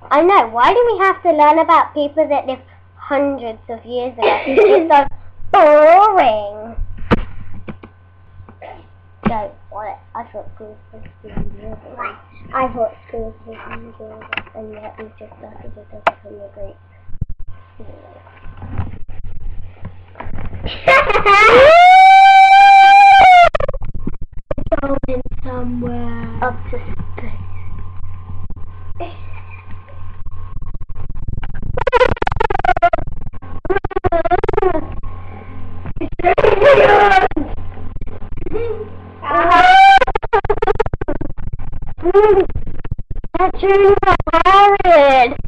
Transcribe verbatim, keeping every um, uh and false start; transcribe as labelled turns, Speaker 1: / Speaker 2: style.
Speaker 1: I know, why do we have to learn about people that lived hundreds of years ago? It's so boring. So, what? I thought school was supposed to be boring. I thought school was supposed to be boring, and yet we've just started to talk from the Greek.
Speaker 2: Going somewhere.
Speaker 1: Up to space. That's really horrid.